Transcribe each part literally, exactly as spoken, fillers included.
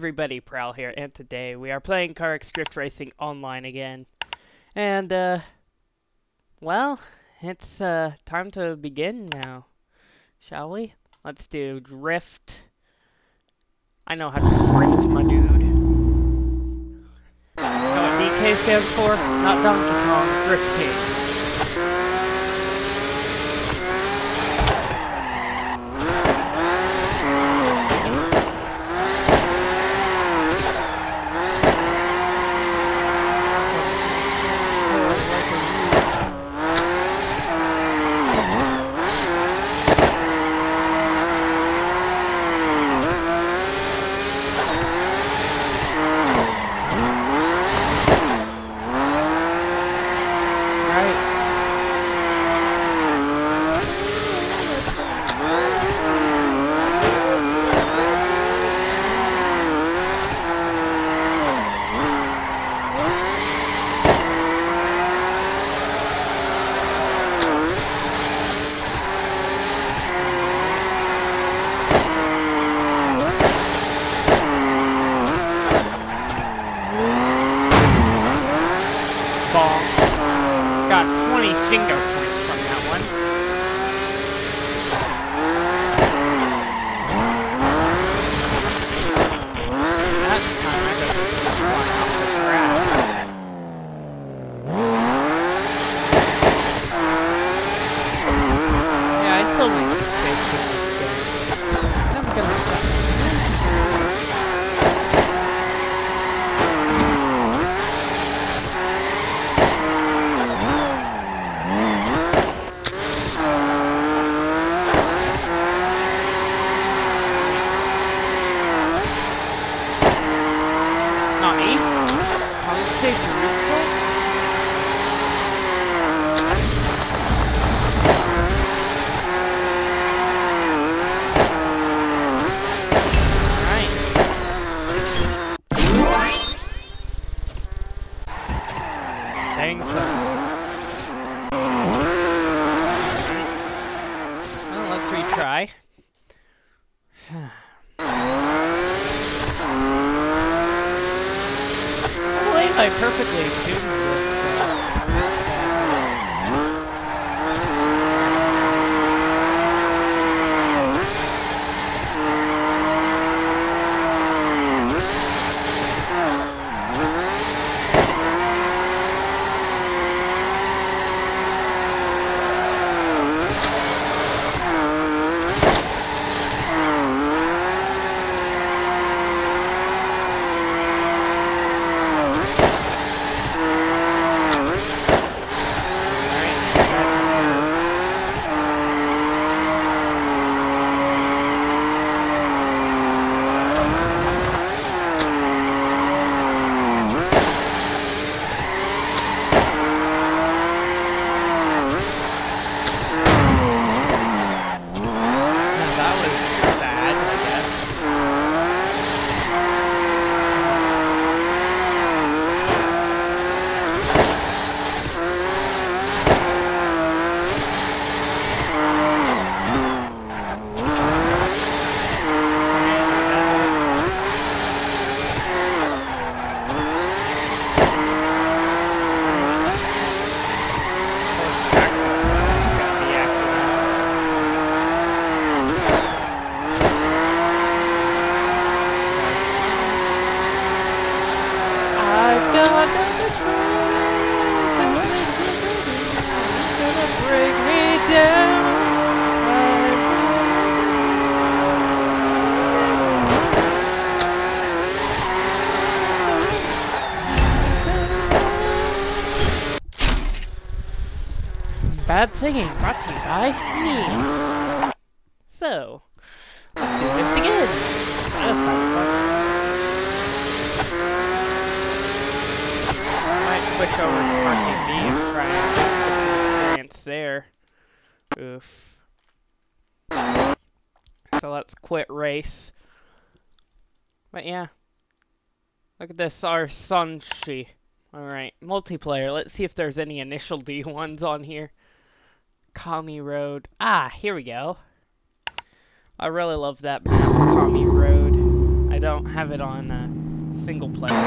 everybody, Prowl here, and today we are playing Car Script Racing Online again. And, uh, well, it's, uh, time to begin now, shall we? Let's do Drift. I know how to drift, my dude. Know what D K stands for? Not Donkey Kong, Drift King. Got twenty Shingo points from that one. That time I just fly off the track. Yeah, I still make mistakes in this game. Never gonna stop. Well, let's retry. I believe I perfectly tuned this. Bad singing brought to you by me. So, let's do this again. This time, I might switch over to parking B and try and get some experience there. Oof. So let's quit race. But yeah. Look at this, our Sunshi. Alright, multiplayer. Let's see if there's any initial D ones on here. Kami Road. Ah, here we go. I really love that map, Kami Road. I don't have it on uh, single player.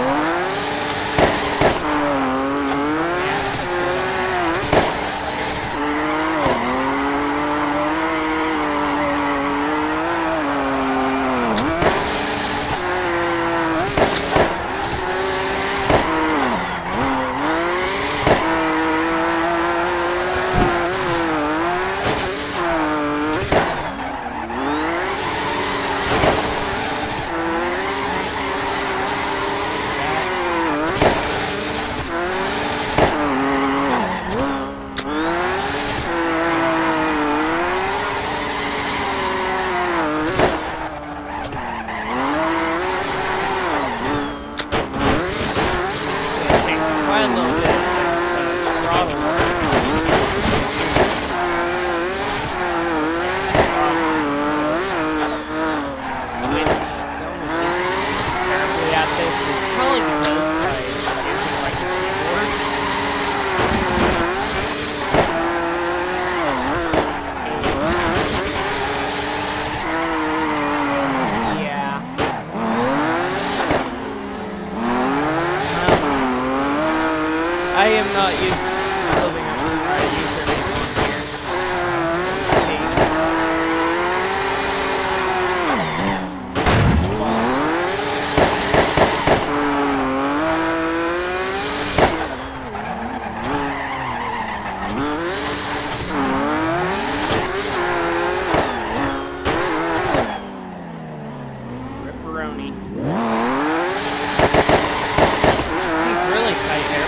I am not used to building up my username on here. Ripperoni. He's really tight there.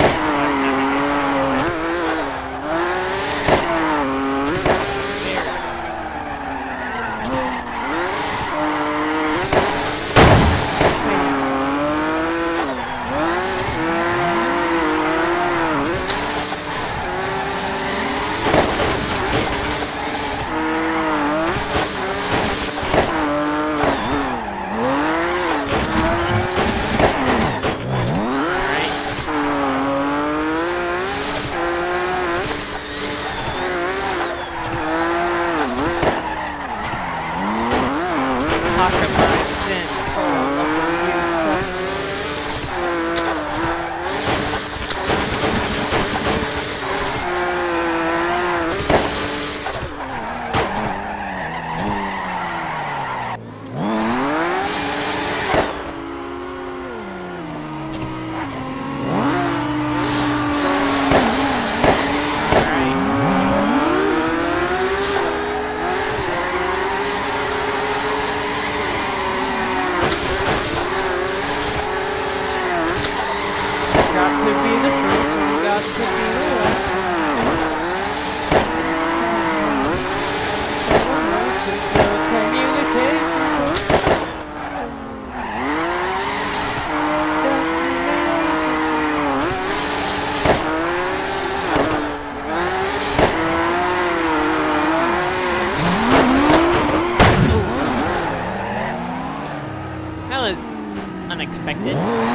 Unexpected.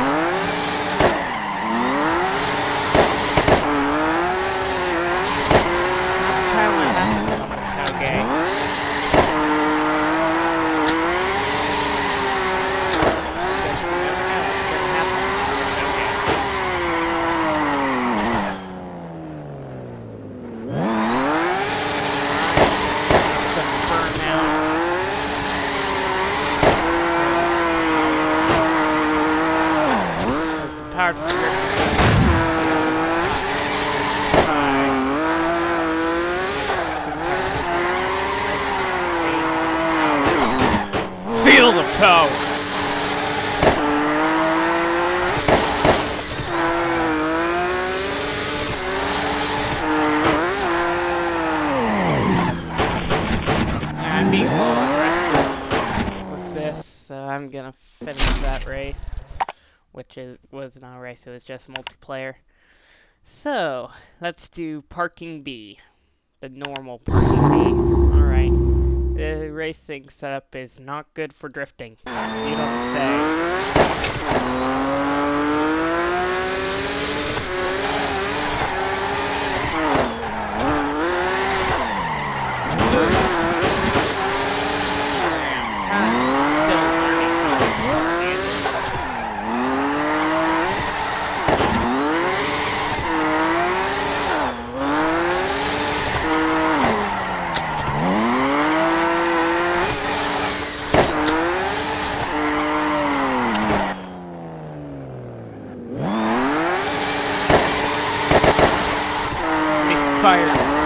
Feel the power! I'm being a little aggressive with this, so I'm gonna finish that race, which is was not a race, it was just multiplayer. So, let's do parking B, the normal parking B. Alright. The racing setup is not good for drifting. You don't say. I'm still learning how to park. expired.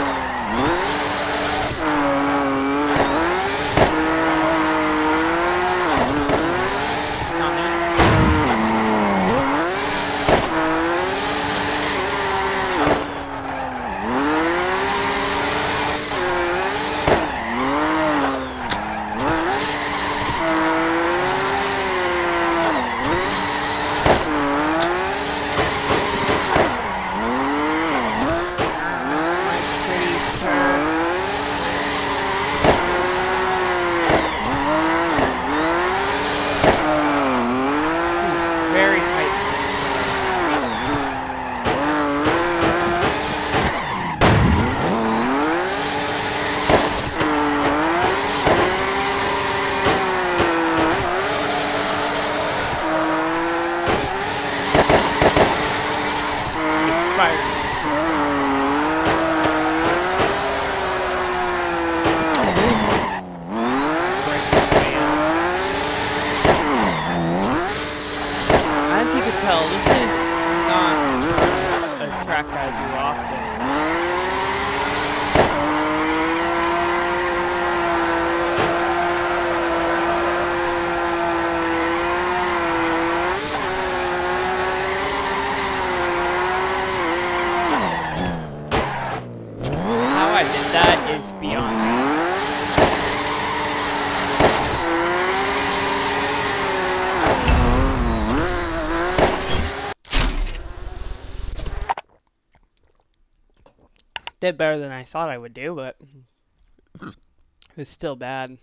Did better than I thought I would do, but it's still bad.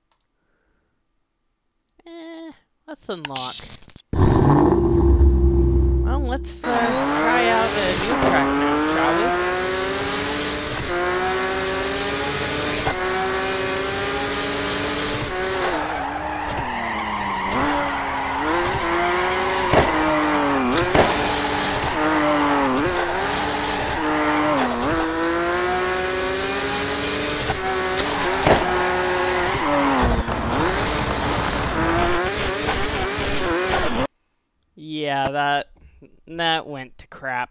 Eh, let's unlock. Well, let's uh, try out a new track now, shall we? Yeah, that that went to crap.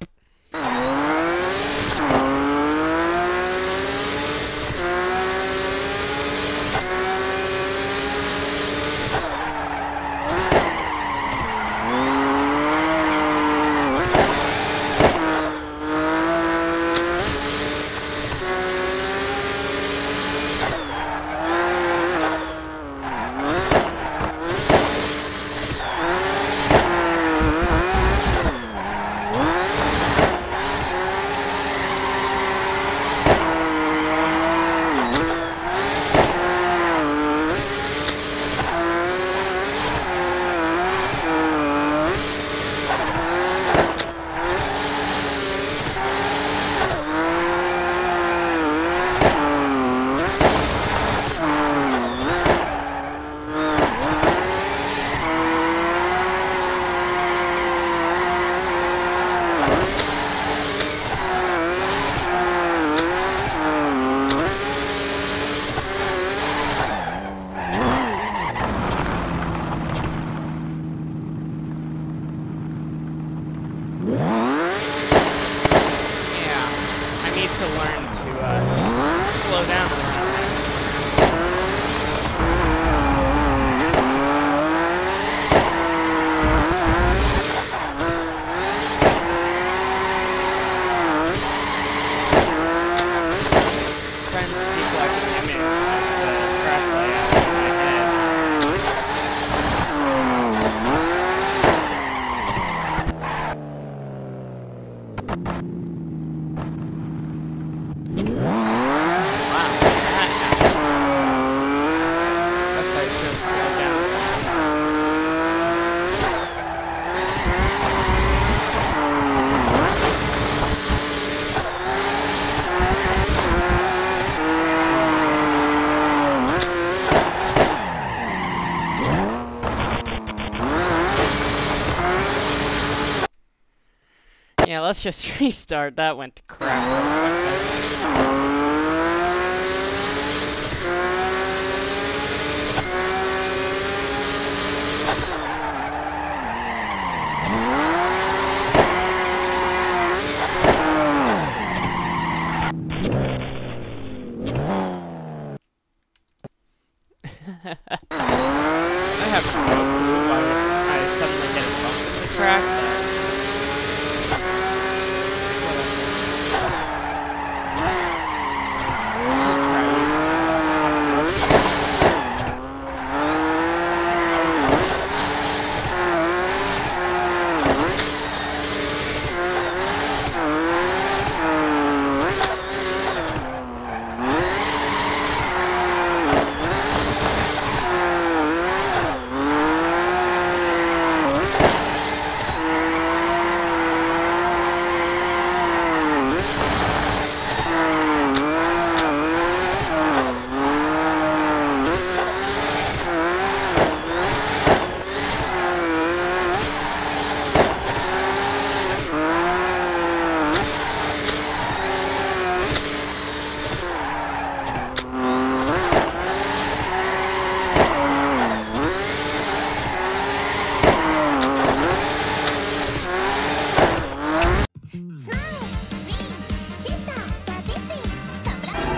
Yeah, let's just restart. That went to crap.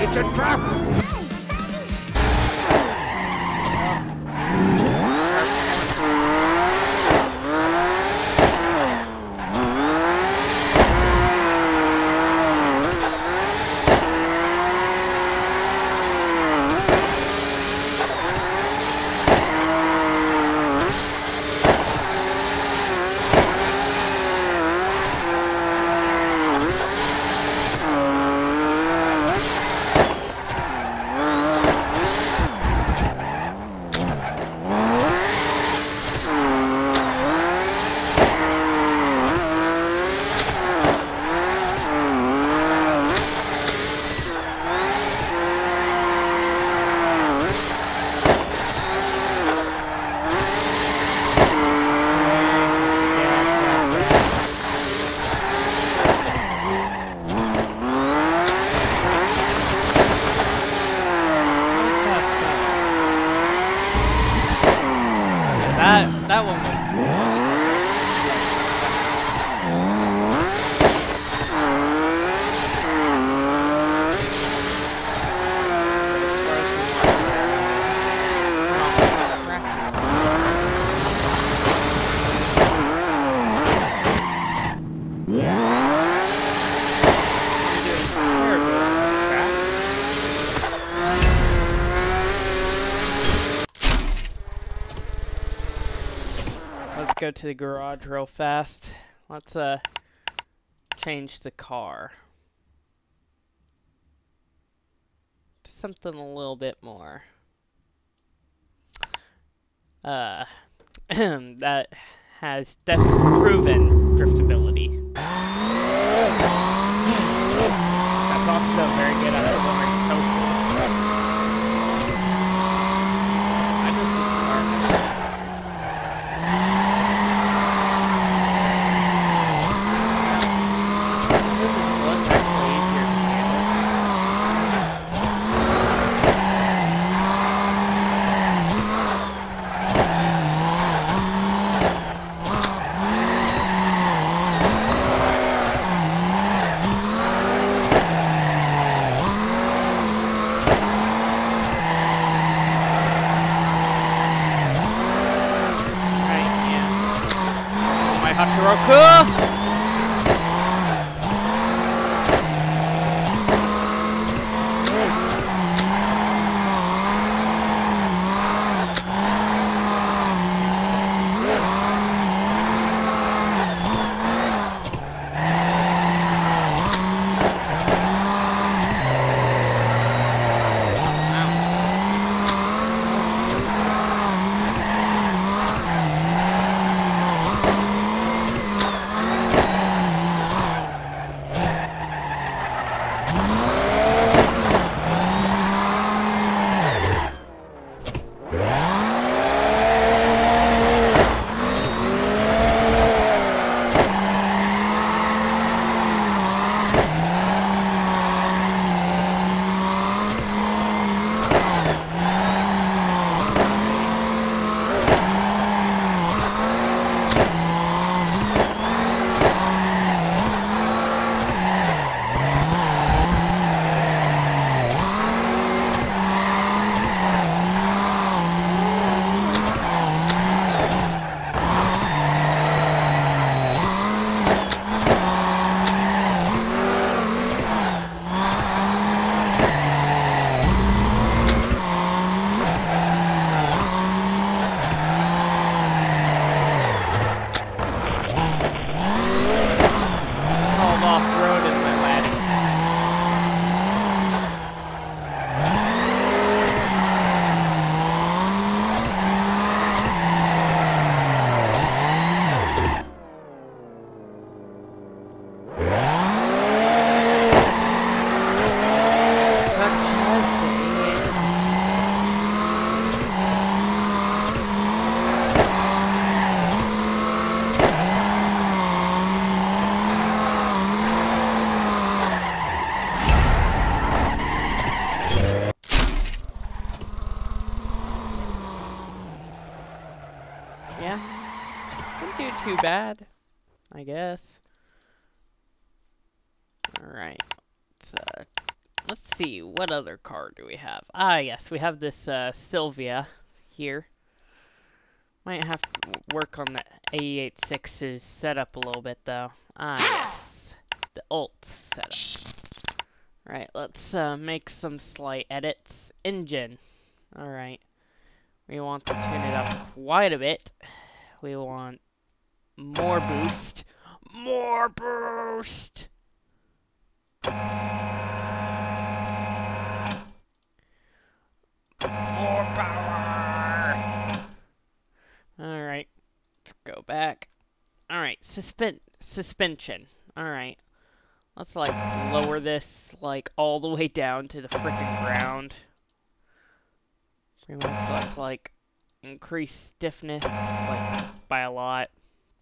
It's a trap! That that one was Let's go to the garage real fast. Let's uh change the car to something a little bit more uh that has def proven driftability. That's also very good at lowering total. I just was smart. This is what's actually easier to handle. Right, yeah. Oh, my Hachiroku! Off-road in my laddie. Yeah, didn't do too bad, I guess. Alright, let's uh, let's see, what other car do we have? Ah, yes, we have this uh, Sylvia here. Might have to work on the A E eighty-six's setup a little bit, though. Ah, yes, the ult setup. Right, let's uh, make some slight edits. Engine. Alright. We want to tune it up quite a bit. We want more boost. More boost! More power! Alright, let's go back. Alright, suspend suspension. Alright. Let's like lower this like all the way down to the frickin' ground. Pretty much let's like increase stiffness like by a lot.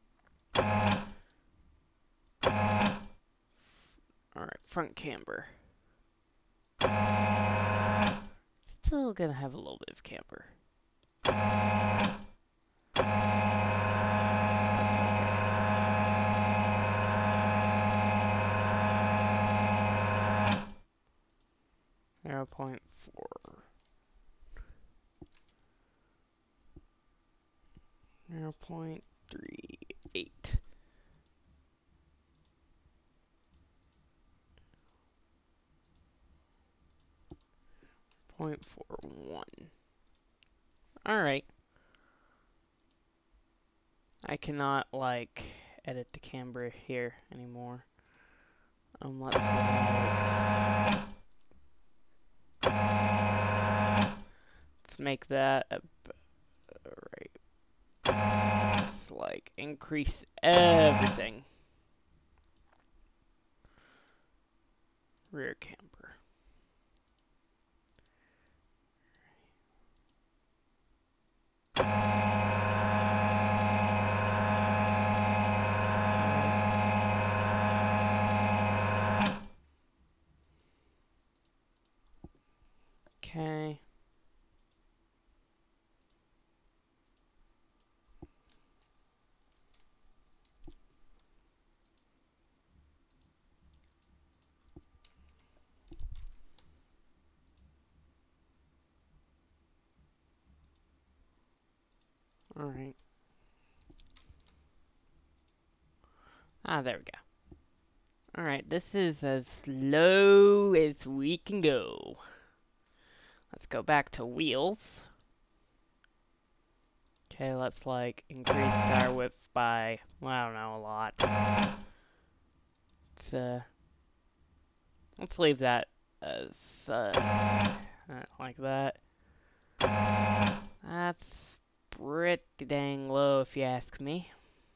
Alright, front camber. Still gonna have a little bit of camber. zero point four. zero point three eight. zero point four one. Alright. I cannot, like, edit the camber here anymore. Um, let's, like, let's make that a, right. Let's, like, increase everything. Rear camber. Okay. Alright. Ah, there we go. Alright, this is as low as we can go. Let's go back to wheels. Okay, let's like increase tire width by, well, I don't know, a lot. Let's, uh, let's leave that as, uh, like that. That's pretty dang low if you ask me.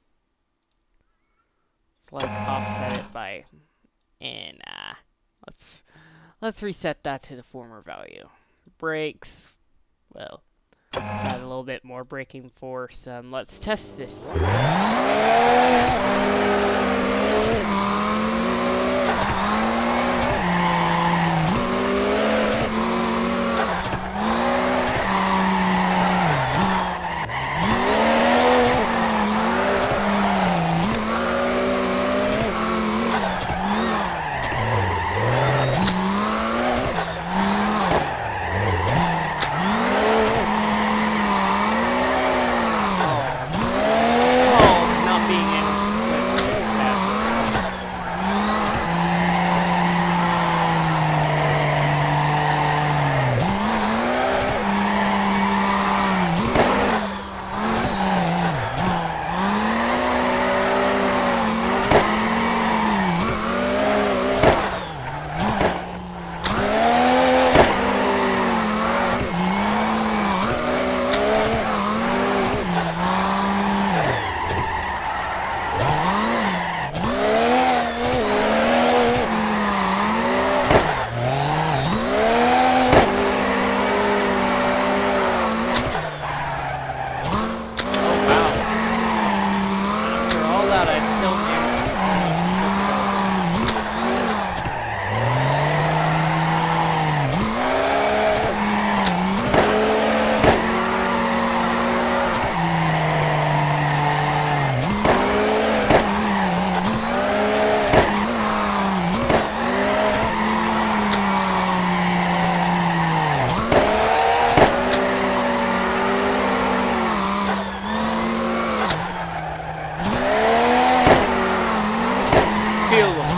Let's like offset it by, and nah, let's, let's reset that to the former value. Brakes, well, add a little bit more braking force. Um, let's test this.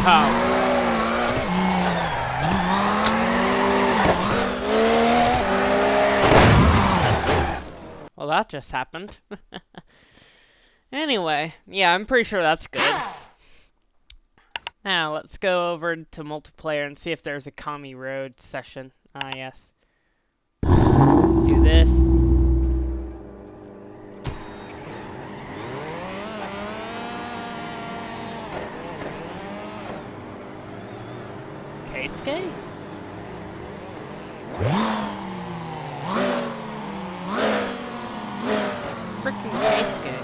power. Well, that just happened. Anyway, yeah, I'm pretty sure that's good. Now, let's go over to multiplayer and see if there's a commie road session. Ah, yes. Let's do this. Keisuke? It's freaking Keisuke.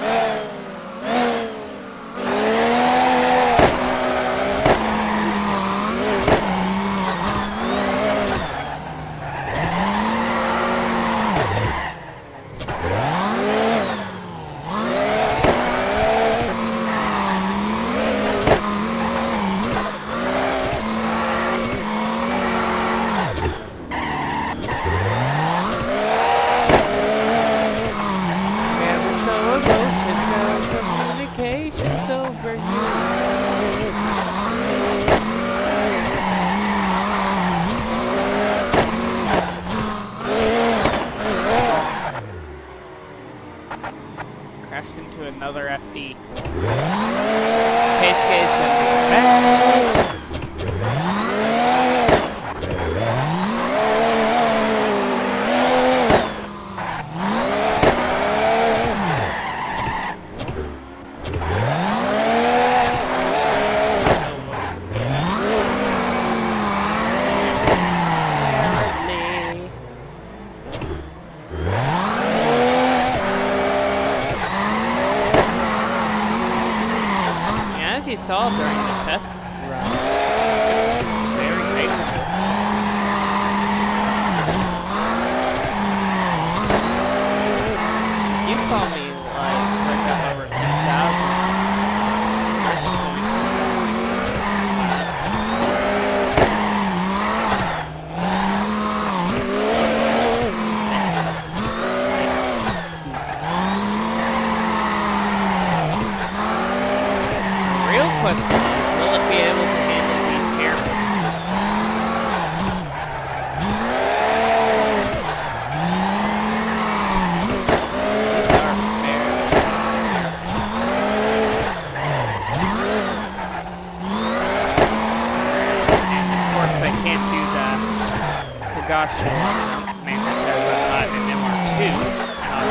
Crashed into another F D. Keisuke's gonna be back. You saw during the test run. Very capable. You saw me like pick up over ten thousand. Question is, will it be able to handle these cameras? These are very and of course I can't do the Kagashi name that says I'm in M R two.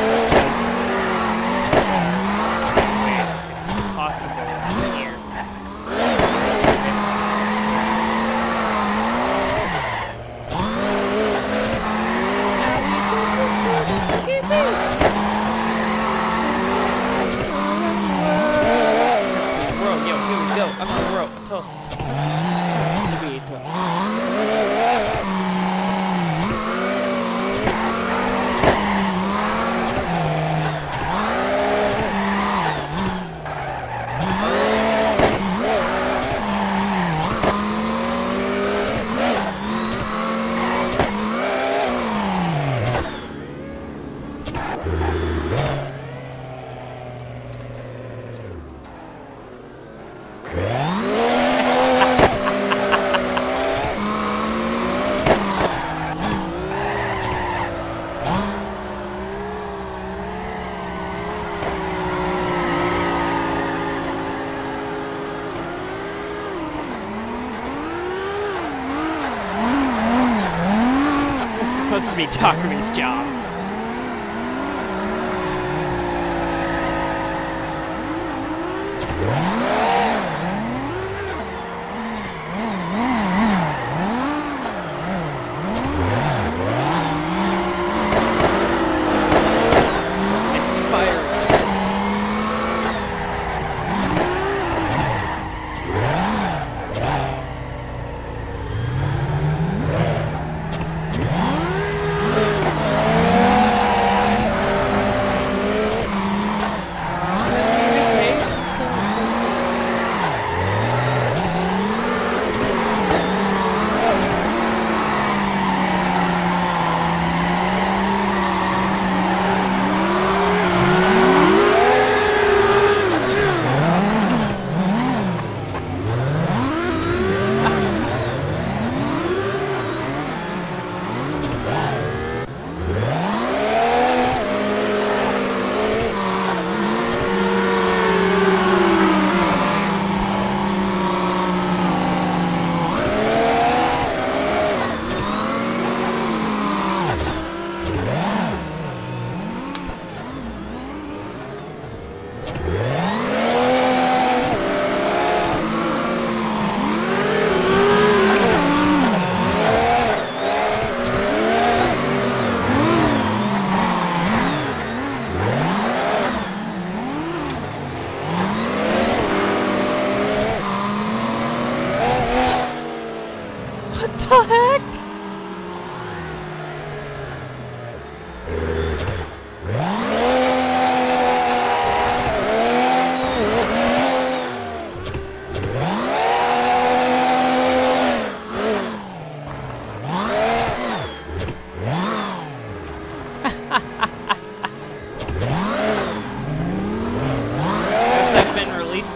It's possible here. I'm on the road. I told you. Supposed to be Takami's job.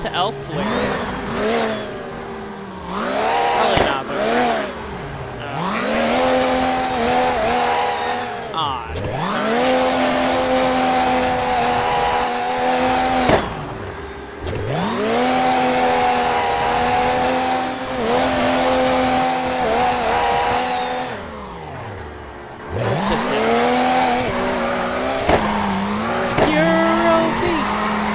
to elsewhere. Probably not, but okay. Ah. That's just it. Euro beat.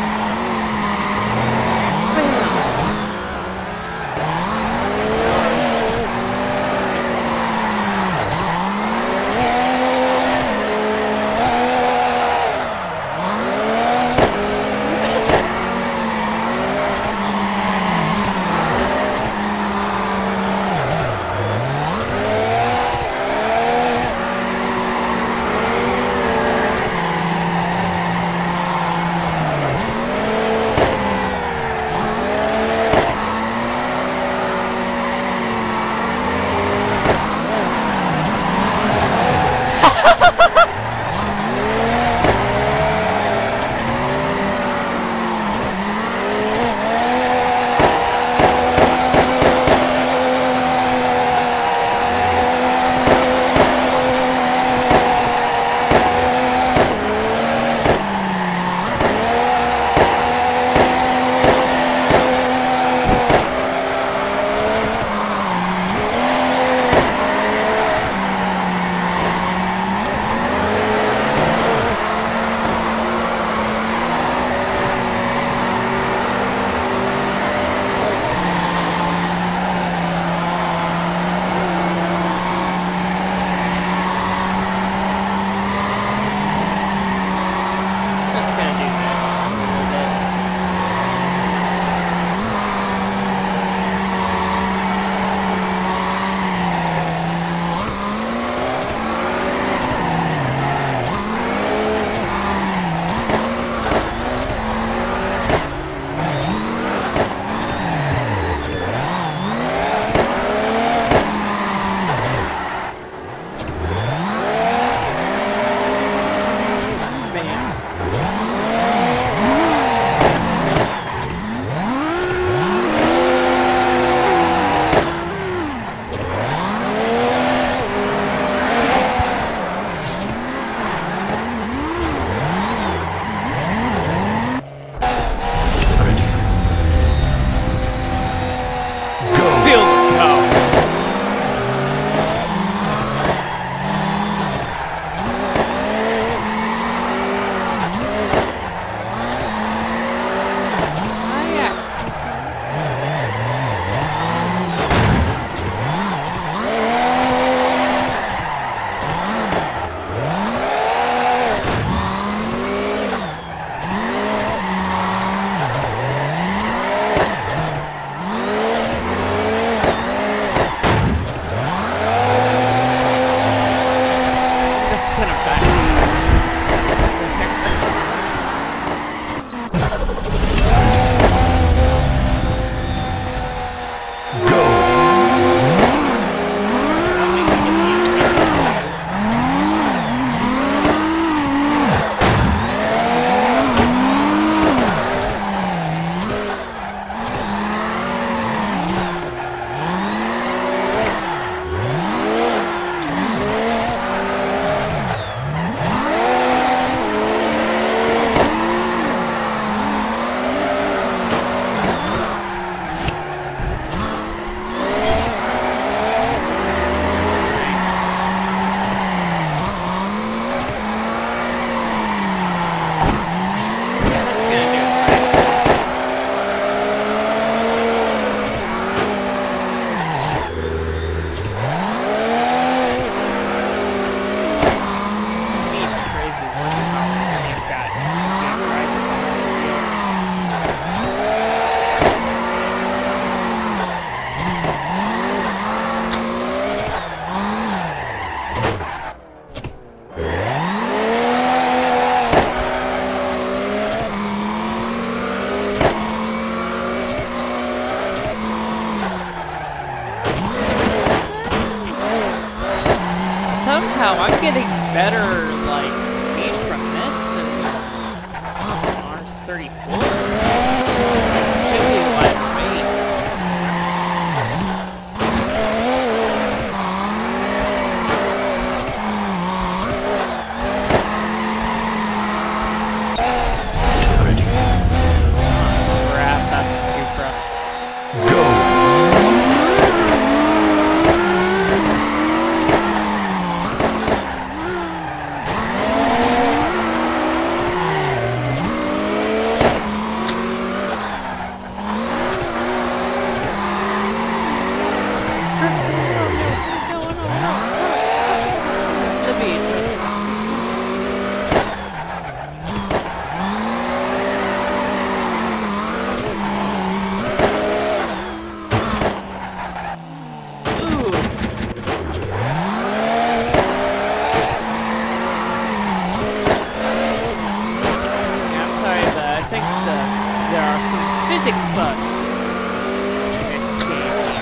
somehow I'm getting better, like, speed from this than R thirty-four. bugs. This game here.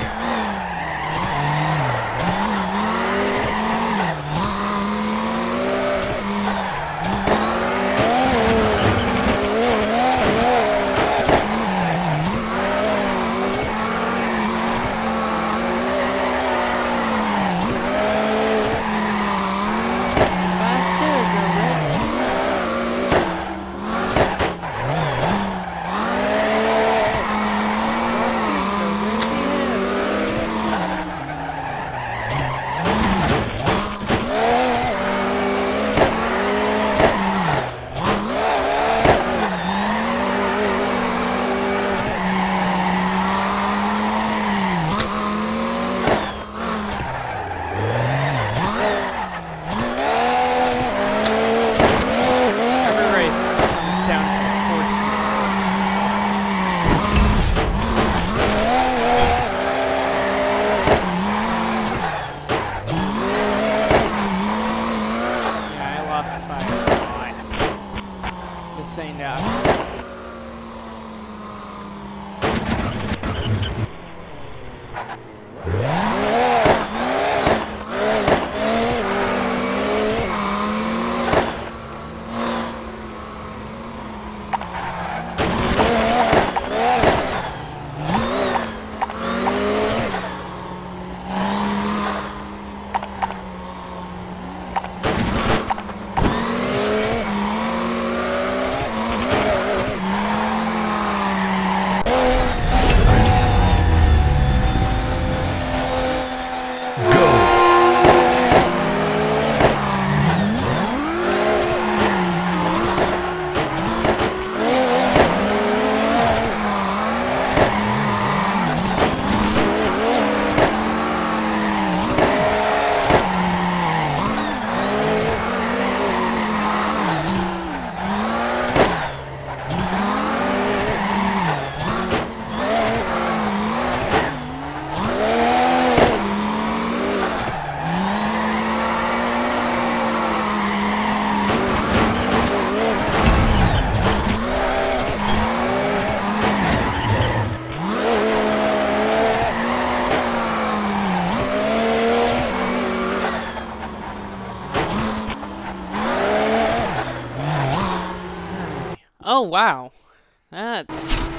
Oh, wow. That's...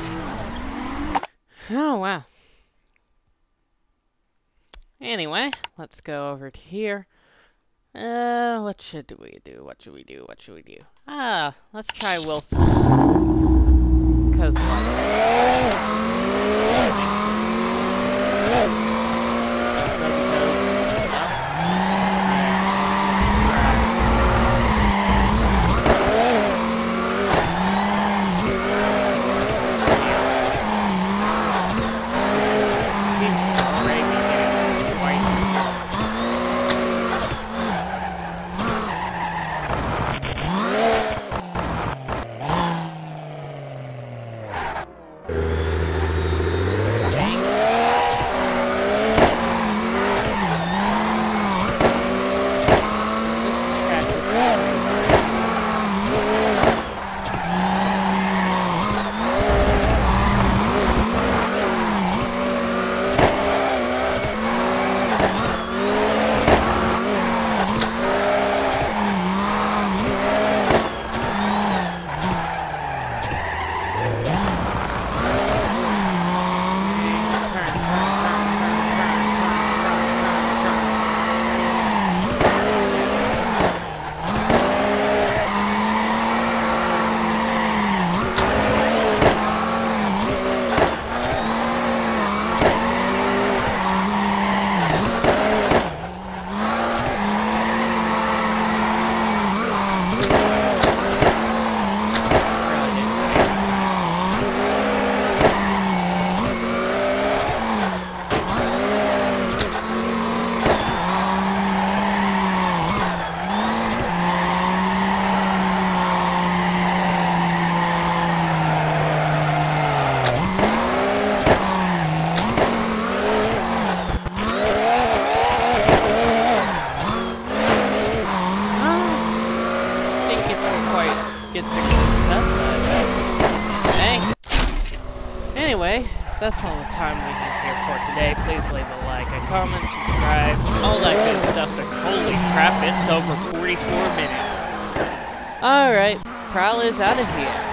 Oh, wow. Anyway, let's go over to here. Uh, what should we do? What should we do? What should we do? Ah, let's try Wilson. Cause what? anyway, that's all the time we have here for today. Please leave a like, a comment, subscribe, all that good stuff. And holy crap, it's over forty-four minutes. Alright, Prowl is out of here.